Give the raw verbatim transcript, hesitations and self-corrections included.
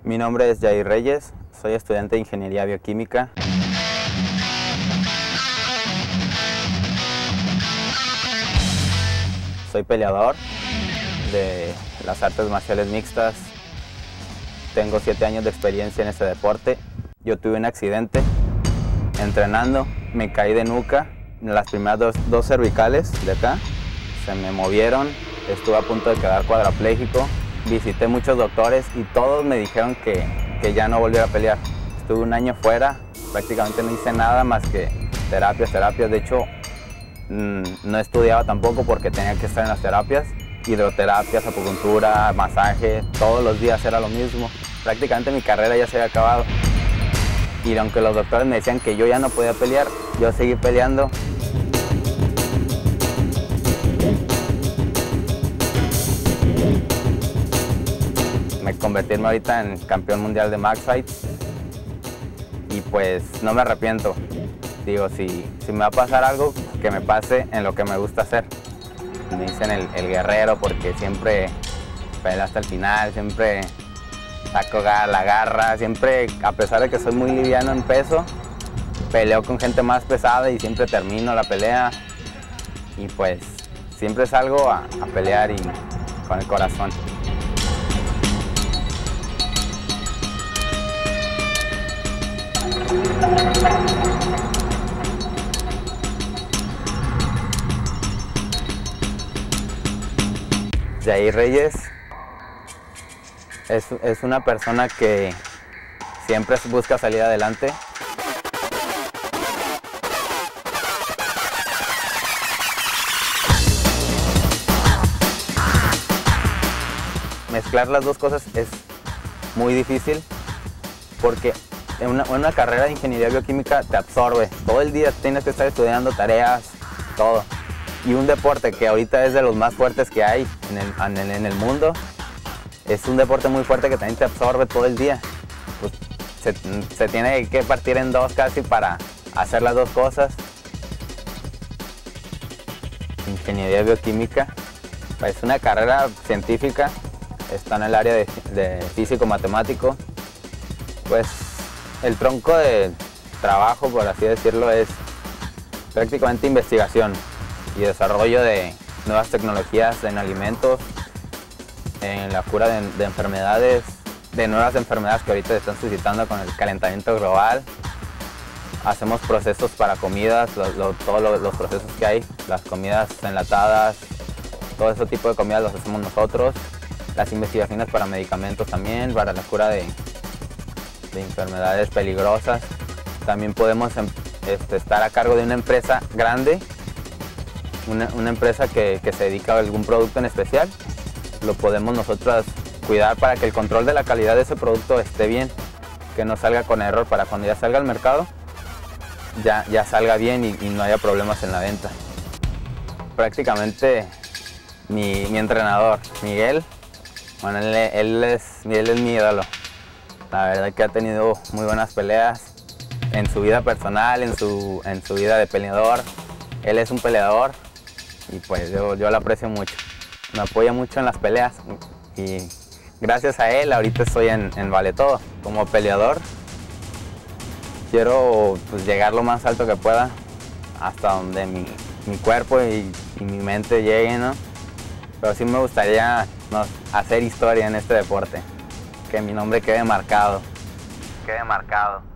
Mi nombre es Jair Reyes, soy estudiante de Ingeniería Bioquímica. Soy peleador de las artes marciales mixtas. Tengo siete años de experiencia en este deporte. Yo tuve un accidente entrenando, me caí de nuca. Las primeras dos, dos cervicales de acá se me movieron, estuve a punto de quedar cuadrapléjico. Visité muchos doctores y todos me dijeron que, que ya no volviera a pelear. Estuve un año fuera, prácticamente no hice nada más que terapias, terapias. De hecho, mmm, no estudiaba tampoco porque tenía que estar en las terapias. Hidroterapias, acupuntura, masaje, todos los días era lo mismo. Prácticamente mi carrera ya se había acabado. Y aunque los doctores me decían que yo ya no podía pelear, yo seguí peleando. Me convertirme ahorita en campeón mundial de Max Fight y pues no me arrepiento. Digo, si, si me va a pasar algo, que me pase en lo que me gusta hacer. Me dicen el, el guerrero porque siempre peleo hasta el final, siempre saco la garra, siempre, a pesar de que soy muy liviano en peso, peleo con gente más pesada y siempre termino la pelea. Y pues siempre salgo a, a pelear y con el corazón. Jair Reyes es, es una persona que siempre busca salir adelante. Mezclar las dos cosas es muy difícil porque en una, una carrera de ingeniería bioquímica te absorbe. Todo el día tienes que estar estudiando tareas, todo. Y un deporte que ahorita es de los más fuertes que hay en el, en el, en el mundo, es un deporte muy fuerte que también te absorbe todo el día. Pues se, se tiene que partir en dos casi para hacer las dos cosas. Ingeniería bioquímica es una carrera científica, está en el área de, de físico-matemático. Pues el tronco de trabajo, por así decirlo, es prácticamente investigación y desarrollo de nuevas tecnologías en alimentos, en la cura de, de enfermedades, de nuevas enfermedades que ahorita se están suscitando con el calentamiento global. Hacemos procesos para comidas, lo, lo, todos lo, los procesos que hay, las comidas enlatadas, todo ese tipo de comidas los hacemos nosotros. Las investigaciones para medicamentos también, para la cura de, de enfermedades peligrosas. También podemos este, estar a cargo de una empresa grande, una, una empresa que, que se dedica a algún producto en especial. Lo podemos nosotros cuidar para que el control de la calidad de ese producto esté bien, que no salga con error, para cuando ya salga al mercado ya, ya salga bien y, y no haya problemas en la venta. Prácticamente mi, mi entrenador, Miguel, bueno, él, él, es, él es mi ídolo. La verdad que ha tenido muy buenas peleas en su vida personal, en su, en su vida de peleador. Él es un peleador y pues yo, yo lo aprecio mucho. Me apoya mucho en las peleas y gracias a él ahorita estoy en, en Vale Todo. Como peleador quiero pues, llegar lo más alto que pueda, hasta donde mi, mi cuerpo y, y mi mente lleguen, ¿no? Pero sí me gustaría no, hacer historia en este deporte, que mi nombre quede marcado, quede marcado.